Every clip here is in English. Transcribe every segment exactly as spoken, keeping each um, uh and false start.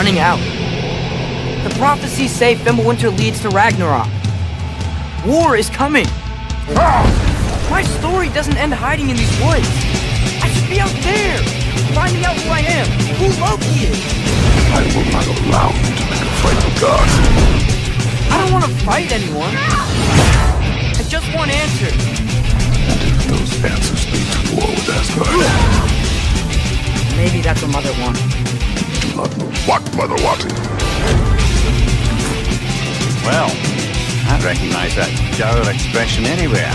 running out. The prophecies say Fimbulwinter leads to Ragnarok. War is coming. My story doesn't end hiding in these woods. I should be out there, finding out who I am, who Loki is. I will not allow you to make a fight with God. I don't want to fight anyone. I just want answers. And if those answers lead to war with Asgard? Maybe that's what Mother wants. What Mother wanted? Well, I recognize that dour expression anywhere.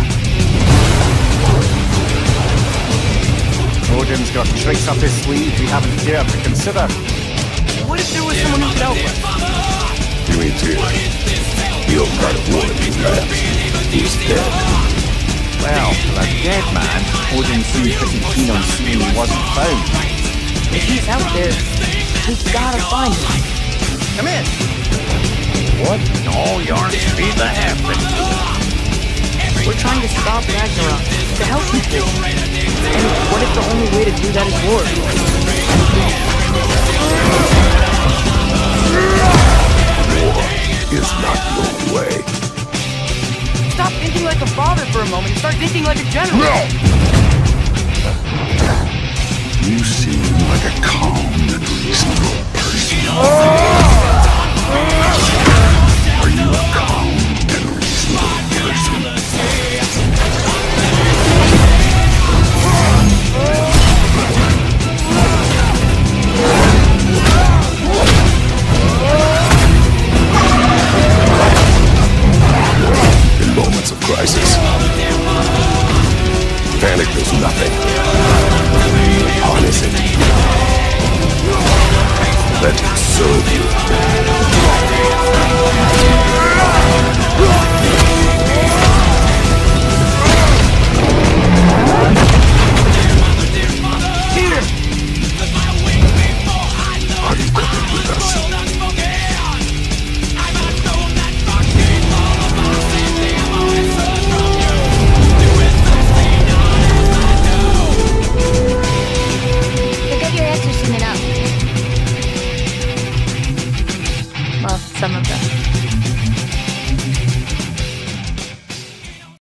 Odin's got tricks up his sleeve we haven't dared to consider. What if there was someone who could help us? You mean Tyr? The old god of war in perhaps. He's dead. Well, for a dead man, Odin seemed pretty keen on seeing he wasn't found. If he's out there, we've gotta find him. Come in. What in all yarn speed the happened? We're trying to stop Ragnarok, to help people. And what if the only way to do that is war? War is not the only way. Stop thinking like a father for a moment and start thinking like a general. No! You seem like a calm and reasonable person.